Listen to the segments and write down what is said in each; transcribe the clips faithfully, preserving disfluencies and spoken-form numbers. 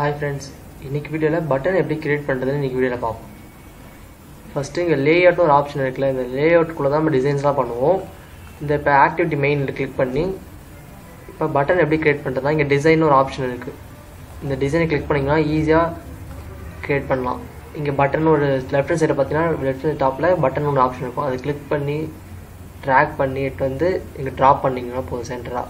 Hi friends, இன்னைக்கு வீடியோல button எப்படி கிரியேட் பண்றதுன்னு இன்னைக்கு வீடியோல பாப்போம். ஃபர்ஸ்ட் இங்க லேஅவுட் ஒரு ஆப்ஷன் இருக்குல, இந்த லேஅவுட் குள்ள தான் நம்ம டிசைன்ஸ்லாம் பண்ணுவோம். இந்த இப்ப ஆக்டிவிட்டி மெயின்ல கிளிக் பண்ணி இப்ப பட்டன் எப்படி கிரியேட் பண்றதுனா இங்க டிசைன் ஒரு ஆப்ஷன் இருக்கு. இந்த டிசைனை கிளிக் பண்ணீங்கன்னா ஈஸியா கிரியேட் பண்ணலாம். இங்க பட்டன் ஒரு லெஃப்ட் ஹேண்ட் சைடுல பாத்தீங்கன்னா லெஃப்ட் சைடு டாப்ல பட்டன் ஒரு ஆப்ஷன் இருக்கும். அதை கிளிக் பண்ணி ட்ராக் பண்ணிட்டு வந்து இங்க டிராப் பண்ணீங்கன்னா போதும். சென்டரா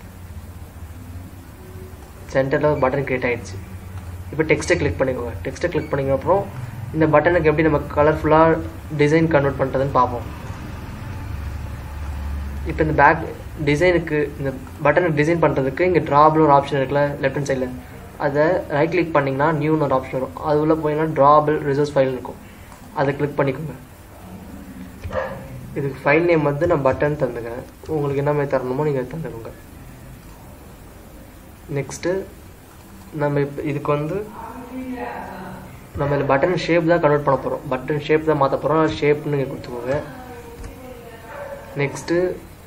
சென்டர்ல பட்டன் கிரியேட் ஆயிடுச்சு. இப்போ டெக்ஸ்ட்டை கிளிக் பண்ணிக்கோங்க. டெக்ஸ்ட்டை கிளிக் பண்ணிங்க அப்புறம் இந்த பட்டனுக்கு எப்படி நம்ம கலர்ஃபுல்லாக டிசைன் கன்வெர்ட் பண்ணுறதுன்னு பார்ப்போம். இப்போ இந்த பேக் டிசைனுக்கு இந்த பட்டனுக்கு டிசைன் பண்ணுறதுக்கு இங்கே ட்ராபிள் ஒரு ஆப்ஷன் இருக்குல்ல லெஃப்ட் ஹேண்ட் சைடில், அதை ரைட் கிளிக் பண்ணிங்கன்னா நியூன்னு ஒரு ஆப்ஷன் வரும். அது உள்ள போயிங்கன்னா ட்ராபிள் ரிசோர்ஸ் ஃபைல் இருக்கும். அதை கிளிக் பண்ணிக்கோங்க. இதுக்கு ஃபைல் நேம் வந்து நான் பட்டன் தந்துக்கிறேன். உங்களுக்கு என்ன மாதிரி தரணுமோ நீங்கள் தந்துக்கோங்க. நெக்ஸ்ட்டு நம்ம இப்போ இதுக்கு வந்து நம்ம இந்த பட்டன் ஷேப் தான் கன்வெர்ட் பண்ண போகிறோம். பட்டன் ஷேப் தான் மாற்ற போகிறோம். ஷேப்னு நீங்கள் கொடுத்துக்கோங்க. நெக்ஸ்ட்டு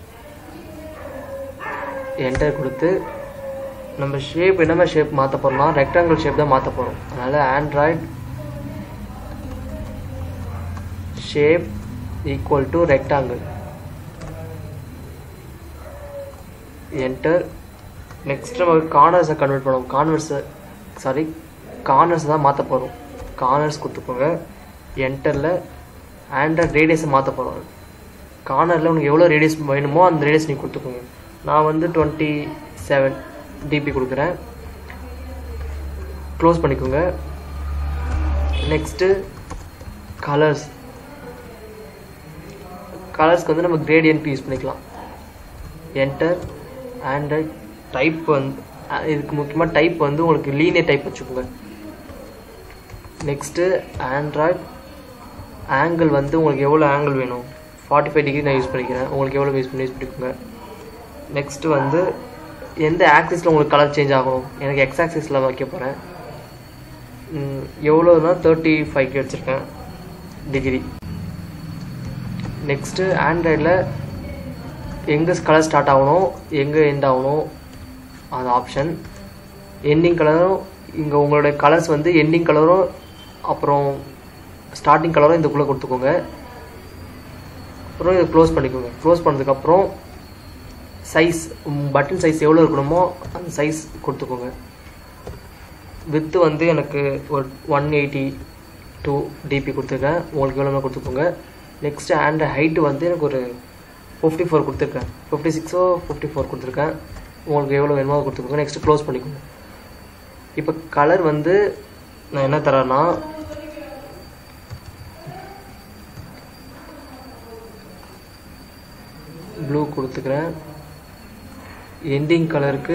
என்டர் கொடுத்து நம்ம ஷேப் என்ன மாதிரி ஷேப் மாற்ற போகிறோம்னா ரெக்டாங்கிள் ஷேப் தான் மாற்ற போகிறோம். அதனால் android shape equal to rectangle, enter. Next நம்ம கார்னர்ஸை கன்வெர்ட் பண்ணுவோம். கார்னர்ஸை சாரி கார்னர்ஸ் தான் மாற்ற போகிறோம். கார்னர்ஸ் கொடுத்துக்கோங்க. என்டரில் ஆண்ட்ராய்ட் ரேடியஸை மாற்ற போகிறோம். கார்னரில் உங்களுக்கு எவ்வளோ ரேடியஸ் வேணுமோ அந்த ரேடியஸ் நீங்கள் கொடுத்துக்கோங்க. நான் வந்து டுவெண்ட்டி செவன் டிபி கொடுக்குறேன். க்ளோஸ் பண்ணிக்கோங்க. நெக்ஸ்ட்டு கலர்ஸ் கலர்ஸ்க்கு வந்து நம்ம கிரேடியன்ட் யூஸ் பண்ணிக்கலாம். என்டர். ஆண்ட்ராய்ட் டைப் வந்து இதுக்கு முக்கியமாக டைப் வந்து உங்களுக்கு லீனியர் டைப் வச்சுக்கோங்க. நெக்ஸ்ட்டு ஆண்ட்ராய்ட் ஆங்கிள் வந்து உங்களுக்கு எவ்வளோ ஆங்கிள் வேணும், ஃபார்ட்டி ஃபைவ் டிகிரி நான் யூஸ் பண்ணிக்கிறேன். உங்களுக்கு எவ்வளோ யூஸ் பண்ணி யூஸ் பண்ணிக்கோங்க. நெக்ஸ்ட்டு வந்து எந்த ஆக்சிஸில் உங்களுக்கு கலர் சேஞ்ச் ஆகும், எனக்கு எக்ஸ் ஆக்சிஸில் வைக்க போகிறேன். எவ்வளோனா தேர்ட்டி ஃபைவ்க்கு வச்சுருக்கேன் டிகிரி. நெக்ஸ்ட்டு ஆண்ட்ராய்டில் எங்கே கலர் ஸ்டார்ட் ஆகணும் எங்கே எண்ட் ஆகணும் அது ஆப்ஷன். எண்டிங் கலரும் இங்கே உங்களுடைய கலர்ஸ் வந்து எண்டிங் கலரும் அப்புறம் ஸ்டார்டிங் கலரும் இதுக்குள்ளே கொடுத்துக்கோங்க. அப்புறம் இதை க்ளோஸ் பண்ணிக்கோங்க. க்ளோஸ் பண்ணதுக்கப்புறம் சைஸ் பட்டன் சைஸ் எவ்வளோ இருக்கணுமோ அந்த சைஸ் கொடுத்துக்கோங்க. வித்து வந்து எனக்கு ஒரு ஒன் எயிட்டி டூ டிபி கொடுத்துருக்கேன். உங்களுக்கு எவ்வளோ கொடுத்துக்கோங்க. நெக்ஸ்ட்டு ஆண்ட்ராய்ட் ஹைட்டு வந்து எனக்கு ஒரு ஃபிஃப்டி ஃபோர் கொடுத்துருக்கேன். ஃபிஃப்டி சிக்ஸோ ஃபிஃப்டி ஃபோர் கொடுத்துருக்கேன். உங்களுக்கு எவ்வளோ வேணுமோ கொடுத்துக்கோங்க. நெக்ஸ்ட்டு க்ளோஸ் பண்ணிக்கோங்க. இப்போ கலர் வந்து நான் என்ன தரேன்னா ப்ளூ கொடுத்துக்கிறேன். எண்டிங் கலருக்கு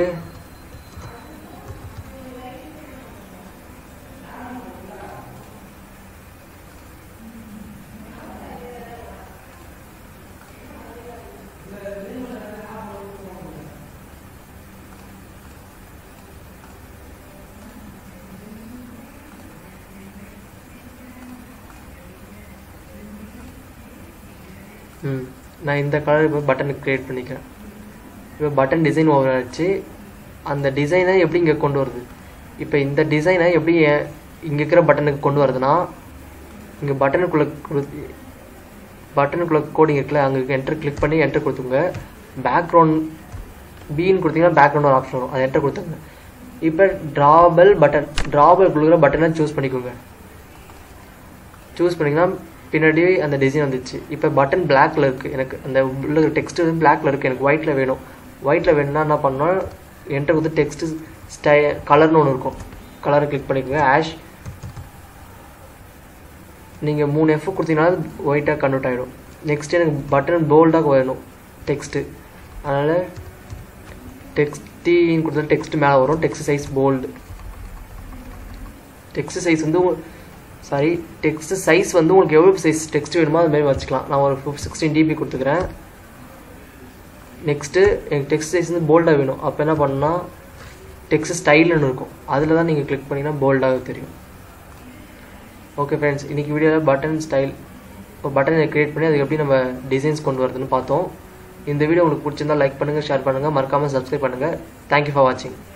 ம் நான் இந்த கலர் இப்போ பட்டனுக்கு க்ரியேட் பண்ணிக்கிறேன். இப்போ பட்டன் டிசைன் ஓவர் ஆச்சு. அந்த டிசைனை எப்படி இங்கே கொண்டு வருது, இப்போ இந்த டிசைனை எப்படி இங்கே இருக்கிற பட்டனுக்கு கொண்டு வருதுன்னா இங்கே பட்டனுக்குள்ளே பட்டனுக்குள்ளே கோடிங் இருக்குல்ல, அங்கே என்டர் கிளிக் பண்ணி என்டர் கொடுத்துங்க. பேக்ரவுண்ட் பீன்னு கொடுத்தீங்கன்னா பேக்ரவுண்ட் ஒரு ஆப்ஷன் வரும். அதை என்டர் கொடுத்துங்க. இப்போ ட்ராபிள் பட்டன் ட்ராபிள் கொடுக்குற பட்டனை சூஸ் பண்ணிக்கோங்க. சூஸ் பண்ணிங்கன்னா பின்னாடி அந்த டிசைன் வந்துச்சு. இப்போ பட்டன் பிளாக்ல இருக்குது. எனக்கு அந்த உள்ள டெக்ஸ்ட் வந்து பிளாக்ல இருக்குது. எனக்கு ஒயிட்டில் வேணும். ஒயிட்டில் வேணும்னா என்ன பண்ணால் என்டர் கொடுத்து டெக்ஸ்ட் ஸ்டை கலர்னு ஒன்று இருக்கும். கலரை கிளிக் பண்ணிக்கோங்க. ஆஷ். நீங்கள் மூணு எஃப் கொடுத்தீங்கன்னா ஒயிட்டாக கன்வெர்ட் ஆகிடும். நெக்ஸ்ட் எனக்கு பட்டன் போல்டாக வேணும் டெக்ஸ்ட்டு. அதனால் டெக்ஸ்டின்னு கொடுத்தா டெக்ஸ்ட் மேலே வரும். Text size bold. Text size வந்து சாரி டெக்ஸ்ட் சைஸ் வந்து உங்களுக்கு எவ்வளோ சைஸ் டெக்ஸ்ட் வேணுமோ அது மாதிரி வச்சுக்கலாம். நான் ஒரு சிக்ஸ்டீன் டிபி கொடுத்துக்கிறேன். நெக்ஸ்ட்டு எனக்கு டெக்ஸ்ட் சைஸ் வந்து போல்டாக வேணும். அப்போ என்ன பண்ணால் டெக்ஸ்ட் ஸ்டைல்னு இருக்கும். அதில் தான் நீங்கள் கிளிக் பண்ணிங்கன்னா போல்டாக தெரியும். ஓகே ஃப்ரெண்ட்ஸ், இன்றைக்கி வீடியோவில் பட்டன் ஸ்டைல் இப்போ பட்டனை க்ரியேட் பண்ணி அதுக்கு எப்படி நம்ம டிசைன்ஸ் கொண்டு வரதுன்னு பார்த்தோம். இந்த வீடியோ உங்களுக்கு பிடிச்சிருந்தா லைக் பண்ணுங்கள், ஷேர் பண்ணுங்கள், மறக்காமல் சப்ஸ்கிரைப் பண்ணுங்கள். தேங்க்யூ ஃபார் வாட்சிங்.